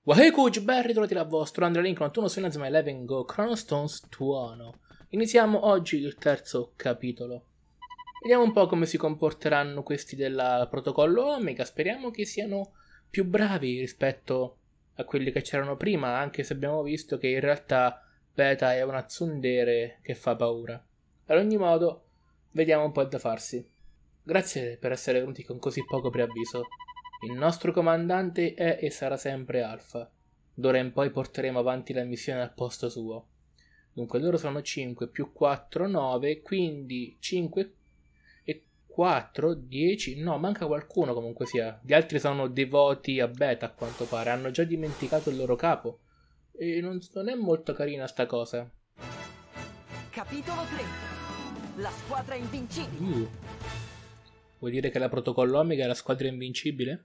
Wahey Kuj, ben ritrovati da vostro Andrea Link 91 su Inazuma Eleven Go Chronostones Tuono. Iniziamo oggi il terzo capitolo. Vediamo un po' come si comporteranno questi del protocollo Omega. Speriamo che siano più bravi rispetto a quelli che c'erano prima, anche se abbiamo visto che in realtà Beta è una tsundere che fa paura. Ad ogni modo, vediamo un po' da farsi. Grazie per essere venuti con così poco preavviso. Il nostro comandante è e sarà sempre Alpha. D'ora in poi porteremo avanti la missione al posto suo. Dunque loro sono 5 più 4, 9, quindi 5 e 4, 10. No, manca qualcuno comunque sia. Gli altri sono devoti a Beta a quanto pare. Hanno già dimenticato il loro capo. E non è molto carina sta cosa. Capitolo 3. La squadra invincibile. Vuoi dire che la protocollo Omega è la squadra invincibile?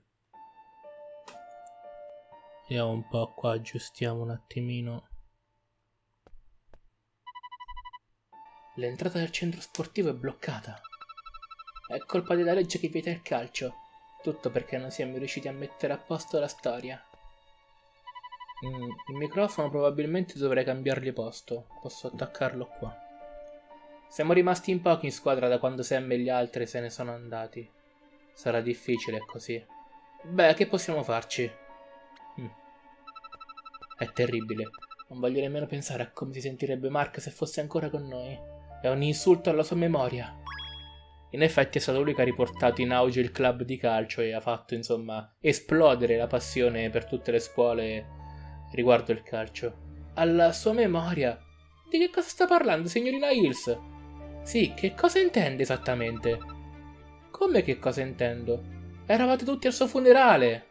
Vediamo un po' qua, aggiustiamo un attimino. L'entrata del centro sportivo è bloccata. È colpa della legge che vieta il calcio. Tutto perché non siamo riusciti a mettere a posto la storia. Il microfono probabilmente dovrei cambiargli posto. Posso attaccarlo qua. Siamo rimasti in pochi in squadra da quando Sam e gli altri se ne sono andati. Sarà difficile così. Beh, che possiamo farci? È terribile. Non voglio nemmeno pensare a come si sentirebbe Mark se fosse ancora con noi. È un insulto alla sua memoria. In effetti è stato lui che ha riportato in auge il club di calcio e ha fatto, insomma, esplodere la passione per tutte le scuole riguardo il calcio. Alla sua memoria? Di che cosa sta parlando, signorina Hills? Sì, che cosa intende esattamente? Come che cosa intendo? Eravate tutti al suo funerale!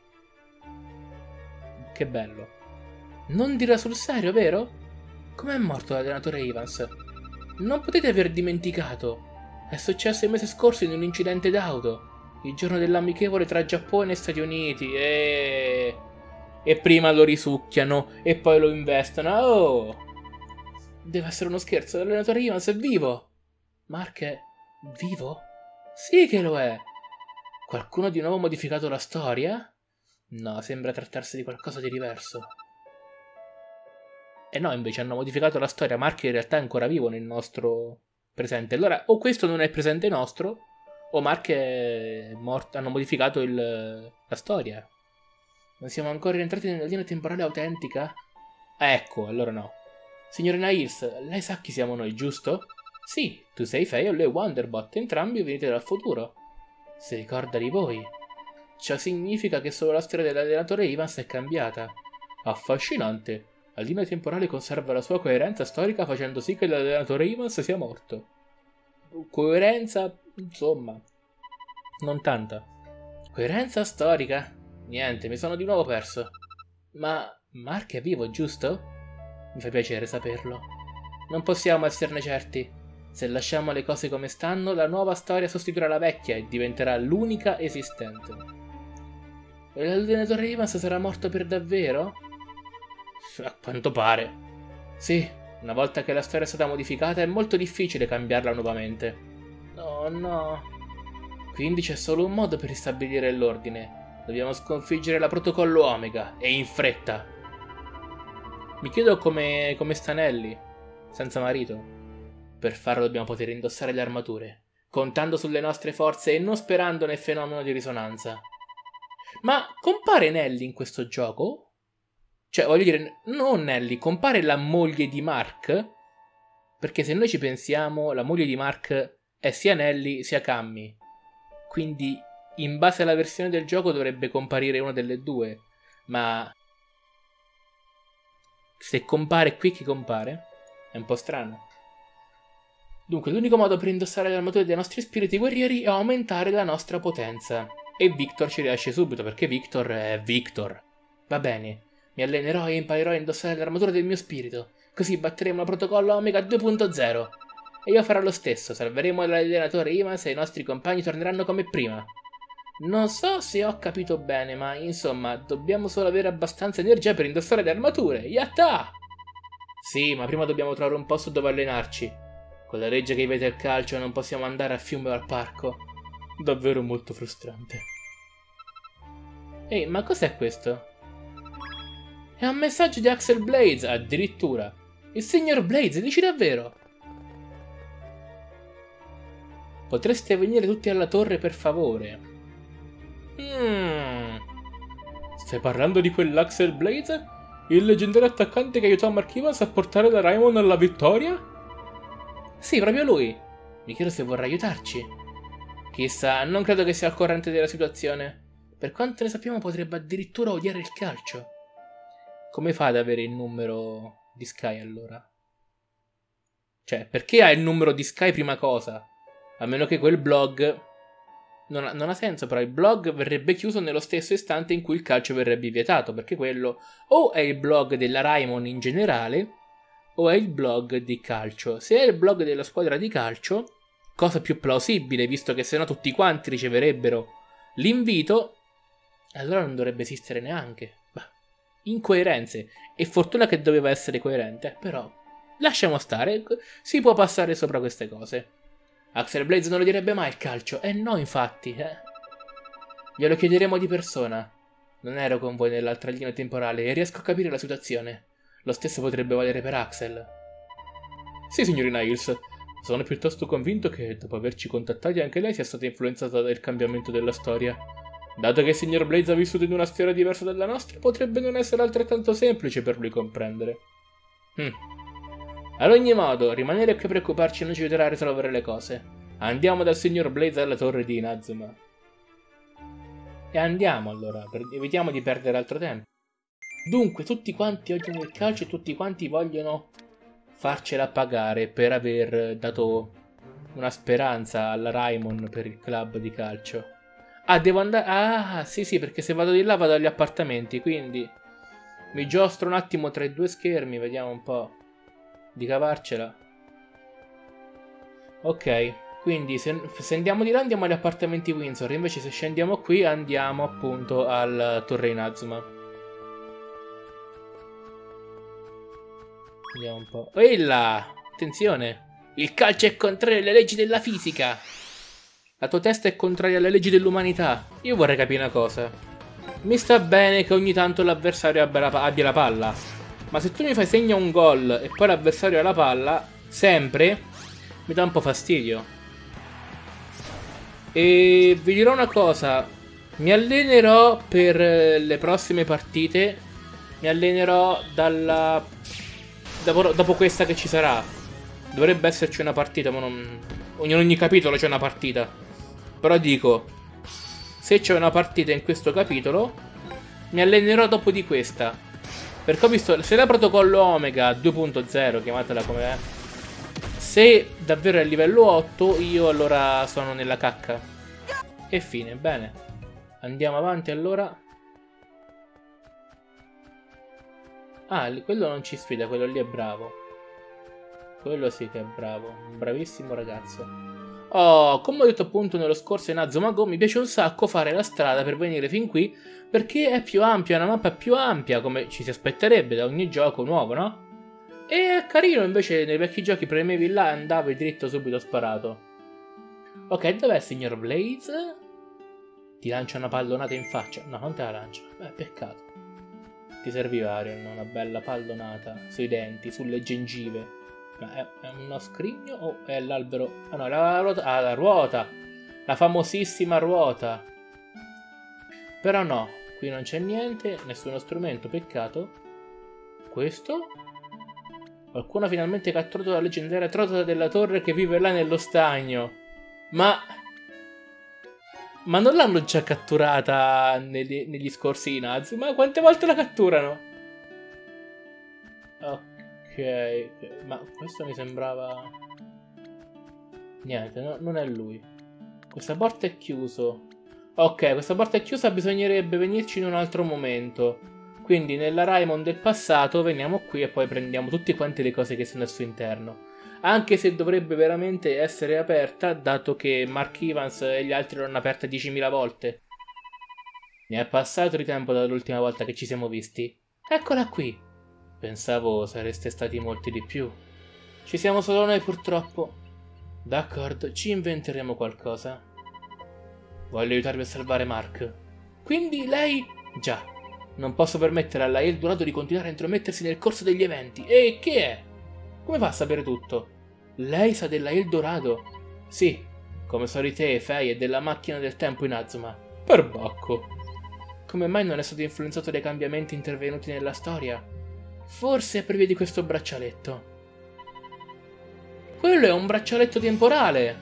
Che bello. Non dirà sul serio, vero? Com'è morto l'allenatore Evans? Non potete aver dimenticato. È successo il mese scorso in un incidente d'auto. Il giorno dell'amichevole tra Giappone e Stati Uniti. E prima lo risucchiano e poi lo investono. Oh! Deve essere uno scherzo, l'allenatore Evans è vivo! Mark è vivo? Sì che lo è! Qualcuno di nuovo ha modificato la storia? No, sembra trattarsi di qualcosa di diverso. E no, invece hanno modificato la storia, Mark in realtà è ancora vivo nel nostro presente. Allora, o questo non è il presente nostro, o Mark è morto, hanno modificato la storia. Non siamo ancora rientrati nella linea temporale autentica? Ecco, allora no. Signorina Hills, lei sa chi siamo noi, giusto? Sì, tu sei Faye e lui è Wonderbot, entrambi venite dal futuro. Si ricorda di voi? Ciò significa che solo la storia dell'allenatore Evans è cambiata. Affascinante. La linea temporale conserva la sua coerenza storica facendo sì che l'allenatore Evans sia morto. Coerenza, insomma, non tanta. Coerenza storica? Niente, mi sono di nuovo perso. Ma Mark è vivo, giusto? Mi fa piacere saperlo. Non possiamo esserne certi. Se lasciamo le cose come stanno, la nuova storia sostituirà la vecchia e diventerà l'unica esistente. E l'allenatore Evans sarà morto per davvero? A quanto pare. Sì, una volta che la storia è stata modificata è molto difficile cambiarla nuovamente. Oh no. Quindi c'è solo un modo per ristabilire l'ordine. Dobbiamo sconfiggere la protocollo Omega, e in fretta. Mi chiedo come sta Nelly, senza marito. Per farlo dobbiamo poter indossare le armature, contando sulle nostre forze e non sperando nel fenomeno di risonanza. Ma compare Nelly in questo gioco? Cioè, voglio dire, non Nelly, compare la moglie di Mark? Perché se noi ci pensiamo, la moglie di Mark è sia Nelly sia Cammy. Quindi, in base alla versione del gioco, dovrebbe comparire una delle due. Ma se compare qui, chi compare? È un po' strano. Dunque, l'unico modo per indossare le armature dei nostri spiriti guerrieri è aumentare la nostra potenza. E Victor ci riesce subito, perché Victor è Victor. Va bene, mi allenerò e imparerò a indossare l'armatura del mio spirito. Così batteremo il protocollo Omega 2.0. E io farò lo stesso, salveremo l'allenatore Evans e i nostri compagni torneranno come prima. Non so se ho capito bene, ma insomma, dobbiamo solo avere abbastanza energia per indossare le armature. Yatta! Sì, ma prima dobbiamo trovare un posto dove allenarci. Con la legge che vieta il calcio non possiamo andare a fiume o al parco. Davvero molto frustrante. Ehi, ma cos'è questo? È un messaggio di Axel Blades, addirittura. Il signor Blades, dici davvero? Potreste venire tutti alla torre, per favore. Stai parlando di quell'Axel Blades? Il leggendario attaccante che aiutò Mark Evans a portare la Raimon alla vittoria? Sì, proprio lui. Mi chiedo se vorrà aiutarci. Chissà, non credo che sia al corrente della situazione. Per quanto ne sappiamo potrebbe addirittura odiare il calcio. Come fa ad avere il numero di Sky allora? Cioè, perché ha il numero di Sky prima cosa? A meno che quel blog... Non ha senso, però il blog verrebbe chiuso nello stesso istante in cui il calcio verrebbe vietato, perché quello o è il blog della Raimon in generale, o è il blog di calcio. Se è il blog della squadra di calcio, cosa più plausibile, visto che sennò tutti quanti riceverebbero l'invito, allora non dovrebbe esistere neanche. Bah, incoerenze. E fortuna che doveva essere coerente, però lasciamo stare, si può passare sopra queste cose. Axel Blades non lo direbbe mai il calcio. No, infatti, Glielo chiederemo di persona. Non ero con voi nell'altra linea temporale e riesco a capire la situazione. Lo stesso potrebbe valere per Axel. Sì, signorina Hills. Sono piuttosto convinto che, dopo averci contattati, anche lei sia stata influenzata dal cambiamento della storia. Dato che il signor Blades ha vissuto in una storia diversa dalla nostra, potrebbe non essere altrettanto semplice per lui comprendere. Ad ogni modo, rimanere qui a preoccuparci non ci aiuterà a risolvere le cose. Andiamo dal signor Blades alla torre di Inazuma. E andiamo allora, evitiamo di perdere altro tempo. Dunque, tutti quanti odiano il calcio e tutti quanti vogliono farcela pagare per aver dato una speranza alla Raimon per il club di calcio. Ah, devo andare... Ah, sì, perché se vado di là vado agli appartamenti, quindi... Mi giostro un attimo tra i due schermi, vediamo un po' di cavarcela. Ok, quindi se andiamo di là andiamo agli appartamenti Windsor, invece se scendiamo qui andiamo appunto al Torre Inazuma. Vediamo un po'. Ehi là! Attenzione! Il calcio è contrario alle leggi della fisica! La tua testa è contraria alle leggi dell'umanità. Io vorrei capire una cosa. Mi sta bene che ogni tanto l'avversario abbia la palla, ma se tu mi fai segno un gol e poi l'avversario ha la palla, sempre, mi dà un po' fastidio. E vi dirò una cosa, mi allenerò per le prossime partite, mi allenerò dopo questa che ci sarà. Dovrebbe esserci una partita, ma non... In ogni capitolo c'è una partita. Però dico, se c'è una partita in questo capitolo, mi allenerò dopo di questa. Perché ho visto, se la protocollo Omega 2.0, chiamatela come è, se davvero è a livello 8, io allora sono nella cacca. E fine, bene. Andiamo avanti allora. Ah, quello non ci sfida, quello lì è bravo. Quello sì che è bravo, un bravissimo ragazzo. Oh, come ho detto appunto nello scorso Inazuma Go, mi piace un sacco fare la strada per venire fin qui, perché è più ampia, è una mappa più ampia, come ci si aspetterebbe da ogni gioco nuovo, no? E è carino, invece nei vecchi giochi premevi là e andavi dritto subito sparato. Ok, dov'è il signor Blades? Ti lancia una pallonata in faccia. No, non te la lancia. Beh, peccato. Ti serviva una bella pallonata sui denti, sulle gengive. Ma è uno scrigno o è l'albero? Ah no, la ruota. Ah, la ruota! La famosissima ruota! Però no, qui non c'è niente, nessuno strumento, peccato. Questo? Qualcuno ha finalmente catturato la leggendaria trota della torre che vive là nello stagno. Ma non l'hanno già catturata negli scorsi Inazuma? Ma quante volte la catturano? Ok, ma questo mi sembrava... Niente, non è lui. Questa porta è chiusa. Ok, questa porta è chiusa, bisognerebbe venirci in un altro momento. Quindi nella Raimon del passato veniamo qui e poi prendiamo tutte quante le cose che sono al suo interno. Anche se dovrebbe veramente essere aperta, dato che Mark Evans e gli altri l'hanno aperta 10.000 volte. Ne è passato di tempo dall'ultima volta che ci siamo visti. Eccola qui. Pensavo sareste stati molti di più. Ci siamo solo noi purtroppo. D'accordo, ci inventeremo qualcosa. Voglio aiutarvi a salvare Mark. Quindi lei... Già. Non posso permettere alla Eldorado di continuare a intromettersi nel corso degli eventi. E che è? Come fa a sapere tutto? Lei sa della Eldorado? Sì, come so di te, Fei, e della macchina del tempo in Azuma. Perbacco. Come mai non è stato influenzato dai cambiamenti intervenuti nella storia? Forse è per via di questo braccialetto. Quello è un braccialetto temporale!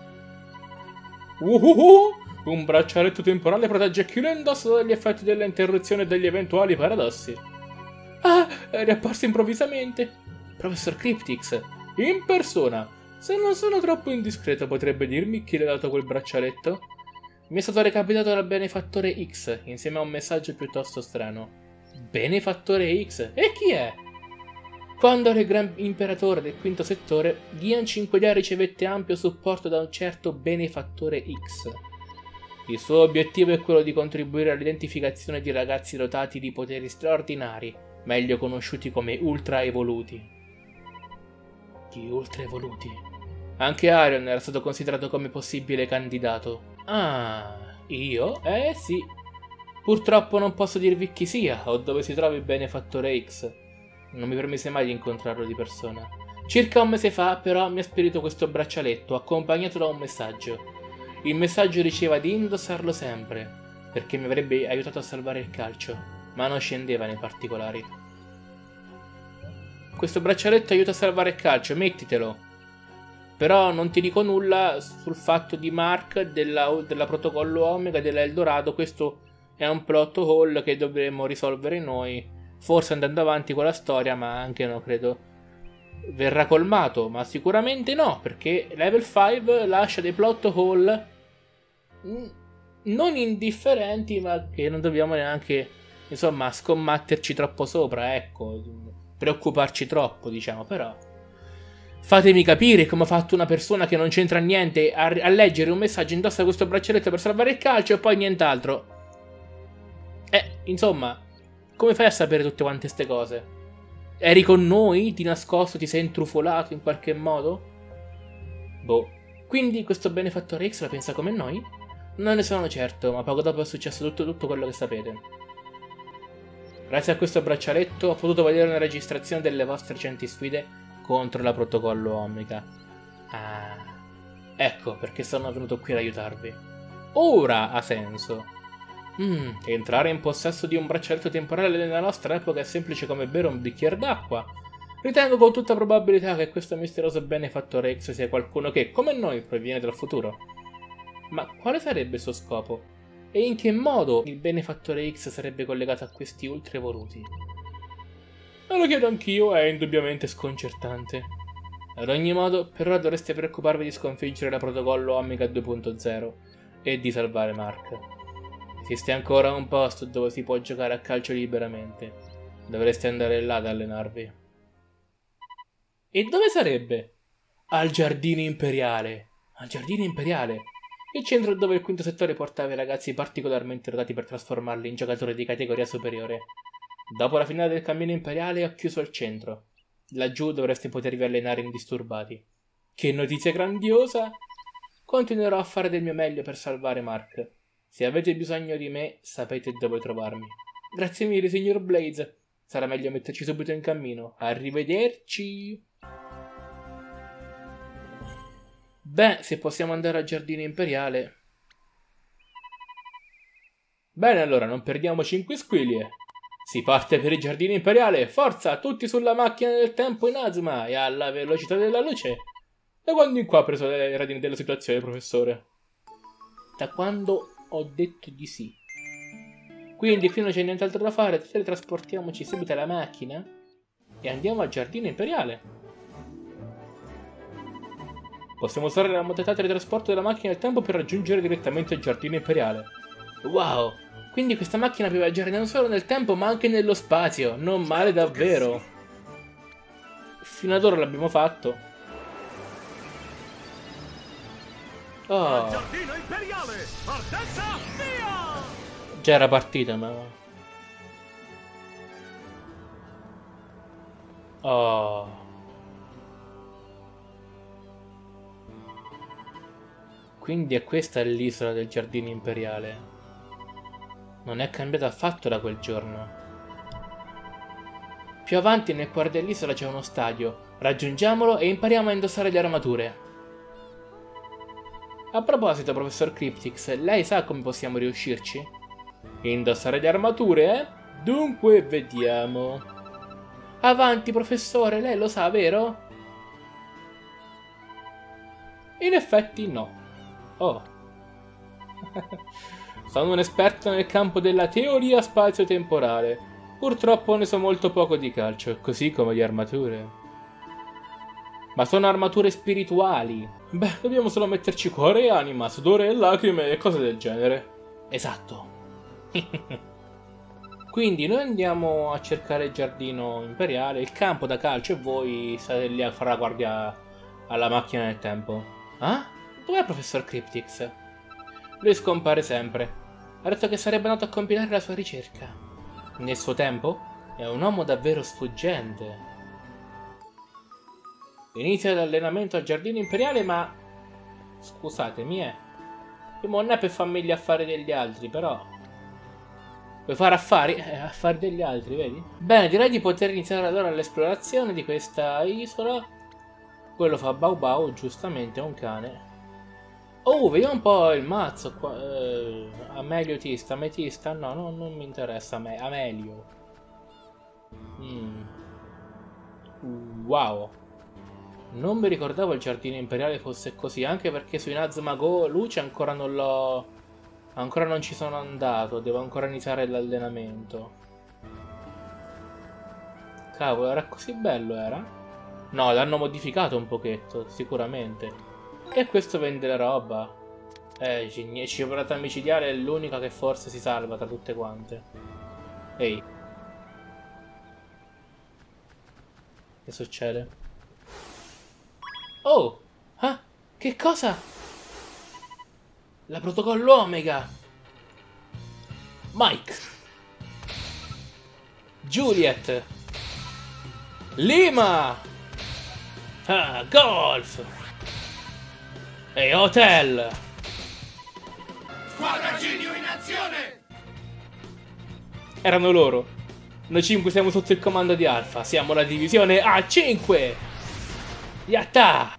Un braccialetto temporale protegge chi lo indossa dagli effetti delle interruzioni e degli eventuali paradossi. Ah, è riapparso improvvisamente! Professor Cryptix, in persona! Se non sono troppo indiscreto, potrebbe dirmi chi le ha dato quel braccialetto? Mi è stato recapitato dal Benefattore X, insieme a un messaggio piuttosto strano. Benefattore X? E chi è? Quando il Gran Imperatore del Quinto Settore, Gian 5 ricevette ampio supporto da un certo Benefattore X. Il suo obiettivo è quello di contribuire all'identificazione di ragazzi dotati di poteri straordinari, meglio conosciuti come Ultra Evoluti. Gli Ultra Evoluti? Anche Arion era stato considerato come possibile candidato. Ah, io? Sì. Purtroppo non posso dirvi chi sia o dove si trovi il Benefattore X. Non mi permise mai di incontrarlo di persona. Circa un mese fa, però, mi ha spedito questo braccialetto, accompagnato da un messaggio. Il messaggio diceva di indossarlo sempre, perché mi avrebbe aiutato a salvare il calcio, ma non scendeva nei particolari. Questo braccialetto aiuta a salvare il calcio, mettitelo. Però non ti dico nulla sul fatto di Mark, della protocollo Omega e della Eldorado. Questo è un plot hole che dovremo risolvere noi. Forse andando avanti con la storia, ma anche no, credo verrà colmato, ma sicuramente no, perché Level 5 lascia dei plot hole non indifferenti, ma che non dobbiamo neanche, insomma, scommatterci troppo sopra, ecco, preoccuparci troppo, diciamo, però fatemi capire come ha fatto una persona che non c'entra niente a leggere un messaggio, indossa questo braccialetto per salvare il calcio e poi nient'altro. Insomma, come fai a sapere tutte quante queste cose? Eri con noi? Di nascosto? Ti sei intrufolato in qualche modo? Boh. Quindi questo Benefattore X la pensa come noi? Non ne sono certo, ma poco dopo è successo tutto quello che sapete. Grazie a questo braccialetto ho potuto vedere una registrazione delle vostre recenti sfide contro la protocollo Omega. Ah, ecco perché sono venuto qui ad aiutarvi. Ora ha senso. Entrare in possesso di un braccialetto temporale nella nostra epoca è semplice come bere un bicchiere d'acqua. Ritengo con tutta probabilità che questo misterioso Benefattore X sia qualcuno che, come noi, proviene dal futuro. Ma quale sarebbe il suo scopo? E in che modo il Benefattore X sarebbe collegato a questi ultra evoluti? Me lo chiedo anch'io, è indubbiamente sconcertante. Ad ogni modo, per ora dovreste preoccuparvi di sconfiggere la protocollo Omega 2.0 e di salvare Mark. Esiste ancora un posto dove si può giocare a calcio liberamente. Dovreste andare là ad allenarvi. E dove sarebbe? Al Giardino Imperiale. Al Giardino Imperiale? Il centro dove il Quinto Settore portava i ragazzi particolarmente dotati per trasformarli in giocatori di categoria superiore. Dopo la finale del Cammino Imperiale ho chiuso il centro. Laggiù dovreste potervi allenare indisturbati. Che notizia grandiosa! Continuerò a fare del mio meglio per salvare Mark. Se avete bisogno di me, sapete dove trovarmi. Grazie mille, signor Blaze. Sarà meglio metterci subito in cammino. Arrivederci! Beh, se possiamo andare al Giardino Imperiale. Bene, allora, non perdiamoci in quisquilie. Si parte per il Giardino Imperiale. Forza, tutti sulla macchina del tempo in Azuma e alla velocità della luce. Da quando in qua ha preso le redini della situazione, professore? Da quando ho detto di sì. Quindi qui non c'è nient'altro da fare, teletrasportiamoci subito alla macchina e andiamo al Giardino Imperiale. Possiamo usare la modalità teletrasporto della macchina del tempo per raggiungere direttamente il Giardino Imperiale. Wow, quindi questa macchina può viaggiare non solo nel tempo ma anche nello spazio, non male davvero. Fino ad ora l'abbiamo fatto. Oh. Giardino Imperiale! Partenza, via! Già era partita, ma... Oh. Quindi è questa l'isola del Giardino Imperiale. Non è cambiato affatto da quel giorno. Più avanti nel cuore dell'isola c'è uno stadio. Raggiungiamolo e impariamo a indossare le armature. A proposito, professor Cryptix, lei sa come possiamo riuscirci? Indossare le armature, eh? Dunque, vediamo. Avanti, professore, lei lo sa, vero? In effetti no. Oh. Sono un esperto nel campo della teoria spazio-temporale. Purtroppo ne so molto poco di calcio, così come di armature. Ma sono armature spirituali. Beh, dobbiamo solo metterci cuore e anima, sudore e lacrime e cose del genere. Esatto. Quindi noi andiamo a cercare il giardino imperiale, il campo da calcio e voi state lì a fare la guardia alla macchina del tempo. Ah? Dov'è il professor Cryptix? Lui scompare sempre. Ha detto che sarebbe andato a compilare la sua ricerca. Nel suo tempo è un uomo davvero sfuggente. Inizia l'allenamento al giardino imperiale, ma... Scusatemi, non è per farmi gli affari degli altri, però... Vuoi fare affari? Affari degli altri, vedi? Bene, direi di poter iniziare allora l'esplorazione di questa isola. Quello fa Bau Bau, giustamente, è un cane. Oh, vediamo un po' il mazzo qua. Ameliotista, ametista? No, non mi interessa a me. Amelio. Wow. Non mi ricordavo il giardino imperiale fosse così, anche perché su Inazuma Go Luce ancora non l'ho... Ancora non ci sono andato, devo ancora iniziare l'allenamento. Cavolo, era così bello, era? No, l'hanno modificato un pochetto, sicuramente. E questo vende la roba. Scivolata micidiale è l'unica che forse si salva tra tutte quante. Ehi. Che succede? Oh! Ah! Che cosa? La protocollo Omega! Mike! Juliet! Lima! Ah, Golf! E Hotel! Squadra Genio in azione! Erano loro. Noi 5 siamo sotto il comando di Alpha. Siamo la divisione A5! Yatta!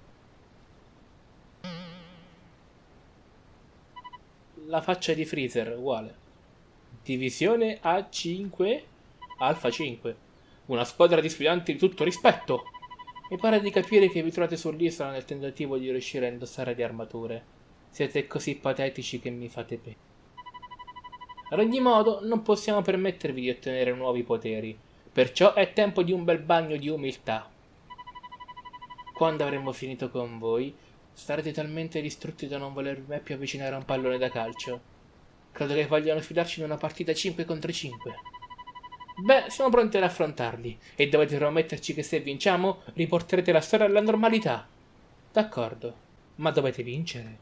La faccia di Freezer, uguale. Divisione A5, Alpha 5. Una squadra di sfidanti di tutto rispetto. Mi pare di capire che vi trovate sull'isola nel tentativo di riuscire a indossare le armature. Siete così patetici che mi fate pena. Ad ogni modo, non possiamo permettervi di ottenere nuovi poteri. Perciò è tempo di un bel bagno di umiltà. Quando avremo finito con voi, starete talmente distrutti da non volervi mai più avvicinare a un pallone da calcio. Credo che vogliano sfidarci in una partita 5 contro 5. Beh, siamo pronti ad affrontarli, e dovete prometterci che se vinciamo, riporterete la storia alla normalità. D'accordo, ma dovete vincere.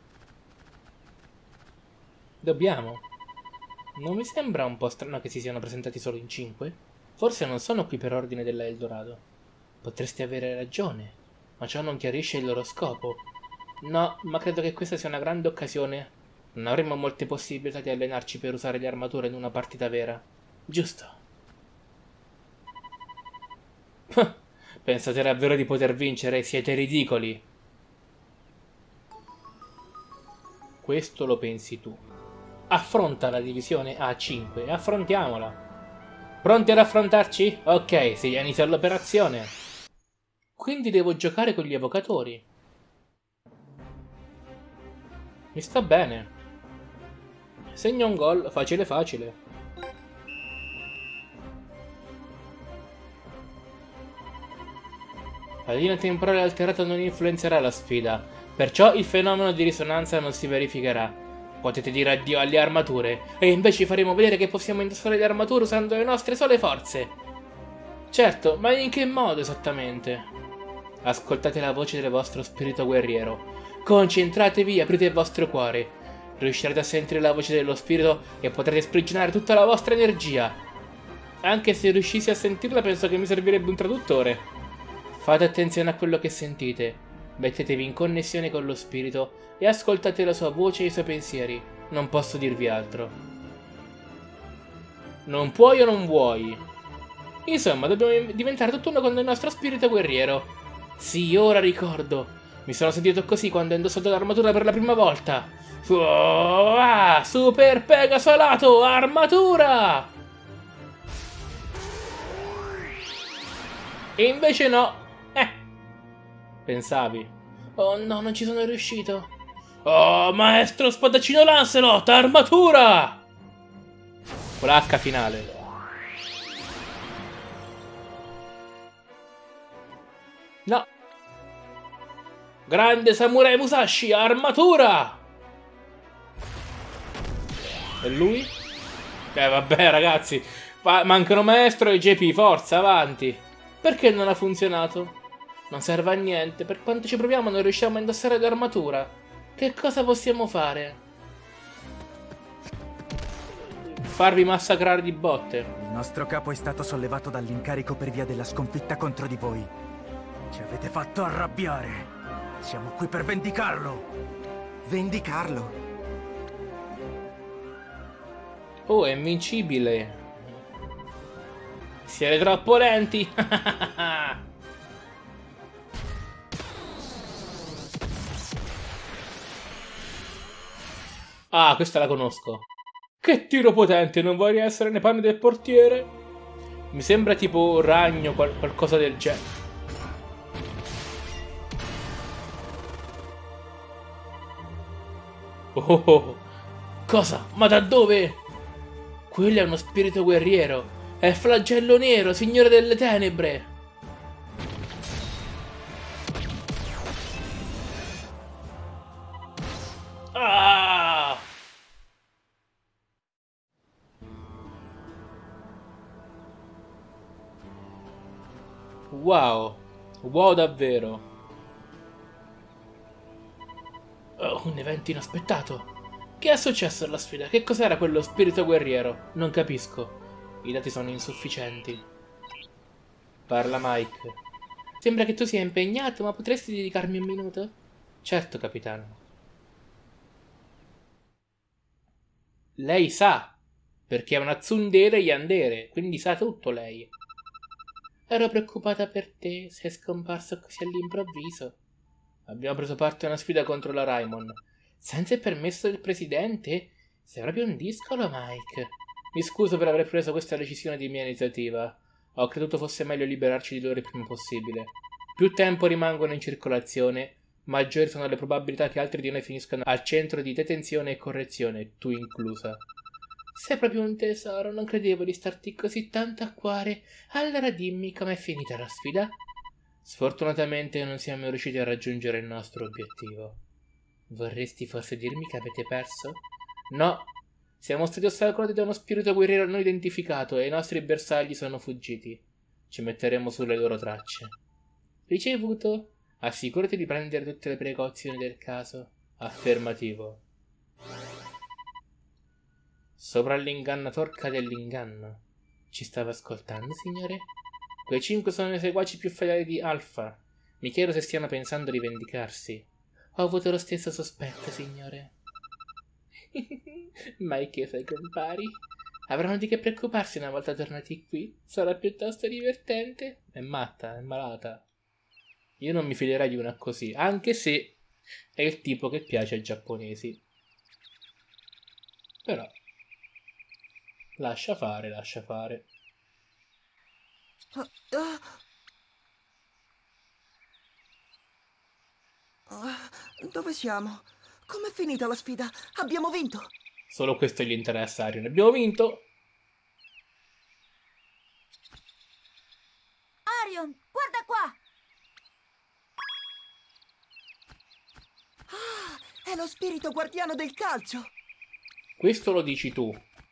Dobbiamo. Non mi sembra un po' strano che si siano presentati solo in 5? Forse non sono qui per ordine della Eldorado. Potreste avere ragione, ma ciò non chiarisce il loro scopo. No, ma credo che questa sia una grande occasione. Non avremo molte possibilità di allenarci per usare le armature in una partita vera. Giusto. Pensate davvero di poter vincere? Siete ridicoli. Questo lo pensi tu. Affronta la divisione A5 e affrontiamola. Pronti ad affrontarci? Ok, si inizia l'operazione. Quindi devo giocare con gli evocatori. Mi sta bene. Segna un gol, facile facile. La linea temporale alterata non influenzerà la sfida, perciò il fenomeno di risonanza non si verificherà. Potete dire addio alle armature, e invece faremo vedere che possiamo indossare le armature usando le nostre sole forze. Certo, ma in che modo esattamente? Ascoltate la voce del vostro spirito guerriero. Concentratevi e aprite il vostro cuore. Riuscirete a sentire la voce dello spirito e potrete sprigionare tutta la vostra energia. Anche se riuscissi a sentirla, penso che mi servirebbe un traduttore. Fate attenzione a quello che sentite. Mettetevi in connessione con lo spirito e ascoltate la sua voce e i suoi pensieri. Non posso dirvi altro. Non puoi o non vuoi? Insomma, dobbiamo diventare tutt'uno con il nostro spirito guerriero. Sì, ora ricordo. Mi sono sentito così quando ho indossato l'armatura per la prima volta. Super Pegasolato, armatura! E invece no. Pensavi. Oh no, non ci sono riuscito. Oh, maestro spadaccino Lancelot, armatura! Con la H finale. No. Grande Samurai Musashi, armatura! E lui? Vabbè ragazzi, mancano maestro e JP, forza, avanti. Perché non ha funzionato? Non serve a niente, per quanto ci proviamo non riusciamo a indossare l'armatura. Che cosa possiamo fare? Farvi massacrare di botte. Il nostro capo è stato sollevato dall'incarico per via della sconfitta contro di voi. Ci avete fatto arrabbiare. Siamo qui per vendicarlo. Vendicarlo? Oh, è invincibile. Siete troppo lenti. Ah, questa la conosco. Che tiro potente, non vorrei essere nei panni del portiere? Mi sembra tipo ragno, qualcosa del genere. Oh, cosa? Ma da dove? Quello è uno spirito guerriero. È Flagello Nero, signore delle tenebre. Ah! Wow. Wow davvero. Oh, un evento inaspettato. Che è successo alla sfida? Che cos'era quello spirito guerriero? Non capisco. I dati sono insufficienti. Parla Mike. Sembra che tu sia impegnato, ma potresti dedicarmi un minuto? Certo, capitano. Lei sa, perché è una tsundere yandere, quindi sa tutto lei. Ero preoccupata per te, sei scomparso così all'improvviso. Abbiamo preso parte a una sfida contro la Raimon. Senza il permesso del presidente? Sei proprio un discolo, Mike. Mi scuso per aver preso questa decisione di mia iniziativa. Ho creduto fosse meglio liberarci di loro il prima possibile. Più tempo rimangono in circolazione, maggiori sono le probabilità che altri di noi finiscano al centro di detenzione e correzione, tu inclusa. Sei proprio un tesoro, non credevo di starti così tanto a cuore. Allora dimmi com'è finita la sfida? Sfortunatamente non siamo riusciti a raggiungere il nostro obiettivo. Vorresti forse dirmi che avete perso? No, siamo stati ostacolati da uno spirito guerriero non identificato e i nostri bersagli sono fuggiti. Ci metteremo sulle loro tracce. Ricevuto? Assicurati di prendere tutte le precauzioni del caso. Affermativo. Sopra l'ingannator cade l'inganno. Ci stava ascoltando, signore? Quei 5 sono i seguaci più fedeli di Alpha. Mi chiedo se stiano pensando di vendicarsi. Ho avuto lo stesso sospetto, signore. Mai che sei compari? Avranno di che preoccuparsi una volta tornati qui. Sarà piuttosto divertente. È matta, è malata. Io non mi fiderei di una così, anche se è il tipo che piace ai giapponesi. Però lascia fare, lascia fare. Dove siamo? Com'è finita la sfida? Abbiamo vinto! Solo questo gli interessa, Arion. Abbiamo vinto! Arion, guarda qua! Ah, è lo spirito guardiano del calcio! Questo lo dici tu.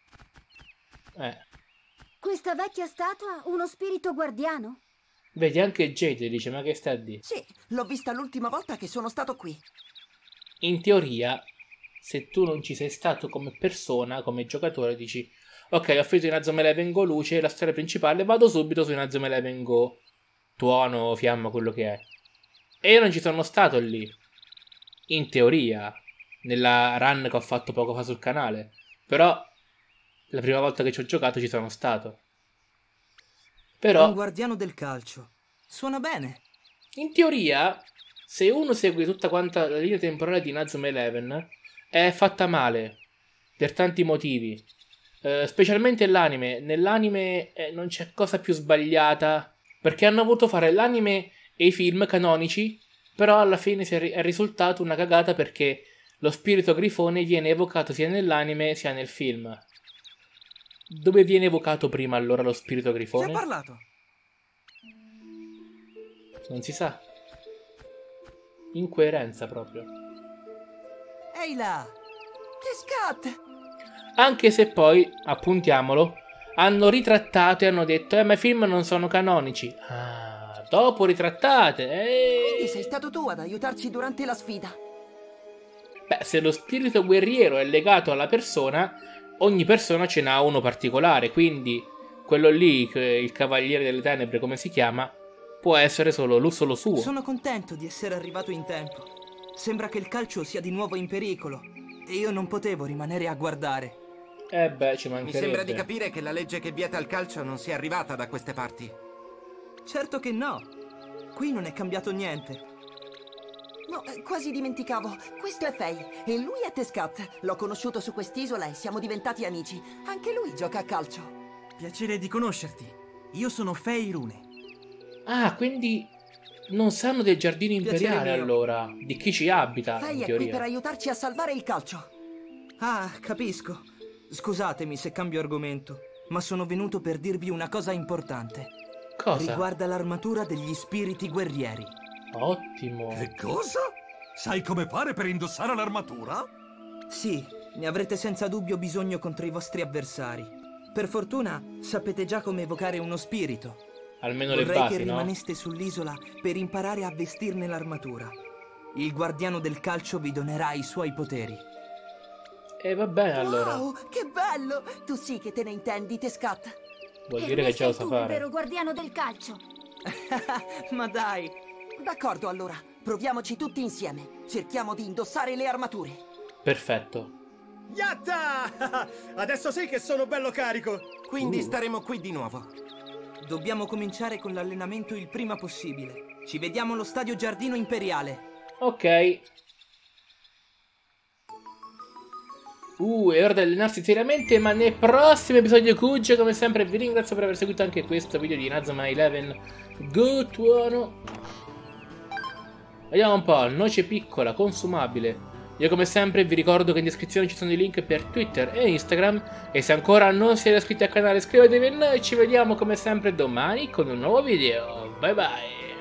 Questa vecchia statua, uno spirito guardiano? Vedi, anche Jade dice, ma che sta a dire? Sì, l'ho vista l'ultima volta che sono stato qui. In teoria, se tu non ci sei stato come persona, come giocatore, dici ok, ho finito Inazuma Eleven Go luce, la storia principale, vado subito su Inazuma Eleven Go tuono, fiamma, quello che è. E io non ci sono stato lì. In teoria, nella run che ho fatto poco fa sul canale. Però la prima volta che ci ho giocato ci sono stato. Un Però, guardiano del calcio. Suona bene. in teoria, se uno segue tutta quanta la linea temporale di Inazuma Eleven, è fatta male. Per tanti motivi. Specialmente l'anime. Nell'anime non c'è cosa più sbagliata. Perché hanno voluto fare l'anime e i film canonici. Però alla fine è risultato una cagata perché lo spirito grifone viene evocato sia nell'anime sia nel film. Dove viene evocato prima allora lo spirito Chi ha grifone? parlato? Non si sa. Incoerenza proprio. Ehi là! Tescat! Anche se poi, appuntiamolo, hanno ritrattato e hanno detto ma i film non sono canonici. Ah, dopo ritrattate. Quindi sei stato tu ad aiutarci durante la sfida. Beh, se lo spirito guerriero è legato alla persona, ogni persona ce n'ha uno particolare, quindi quello lì, il Cavaliere delle Tenebre come si chiama, può essere solo suo. Sono contento di essere arrivato in tempo. Sembra che il calcio sia di nuovo in pericolo e io non potevo rimanere a guardare. Beh, ci Mi mancherebbe. sembra di capire che la legge che vieta il calcio non sia arrivata da queste parti. Certo che no. Qui non è cambiato niente. No, quasi dimenticavo. Questo è Faye e lui è Tescat. L'ho conosciuto su quest'isola e siamo diventati amici. Anche lui gioca a calcio. Piacere di conoscerti. Io sono Faye Rune. Ah, quindi non sanno del giardino imperiale Piacere mio. allora, di chi ci abita, Faye in è qui per teoria. aiutarci a salvare il calcio. Ah, capisco. Scusatemi se cambio argomento, ma sono venuto per dirvi una cosa importante. Cosa? Riguarda l'armatura degli spiriti guerrieri. Ottimo. Che cosa? Sai come fare per indossare l'armatura? Sì, ne avrete senza dubbio bisogno contro i vostri avversari. Per fortuna sapete già come evocare uno spirito. Almeno le Vorrei che basi, no? rimaneste sull'isola per imparare a vestirne l'armatura. Il guardiano del calcio vi donerà i suoi poteri. E va bene allora. Wow, che bello! Tu sì che te ne intendi, Tescat. Vuol Per dire me che già lo sei sa tu il fare. vero guardiano del calcio. Ma dai, D'accordo allora, proviamoci tutti insieme. Cerchiamo di indossare le armature. Perfetto. Yatta! Adesso sì che sono bello carico. Quindi staremo qui di nuovo. dobbiamo cominciare con l'allenamento il prima possibile. Ci vediamo allo stadio Giardino Imperiale. Ok. È ora di allenarsi seriamente, ma nel prossimo episodio Kuj, come sempre vi ringrazio per aver seguito anche questo video di Inazuma Eleven Go Tuono. Vediamo un po', noce piccola, consumabile. Io come sempre vi ricordo che in descrizione ci sono i link per Twitter e Instagram. E se ancora non siete iscritti al canale iscrivetevi a noi e ci vediamo come sempre domani con un nuovo video. Bye bye.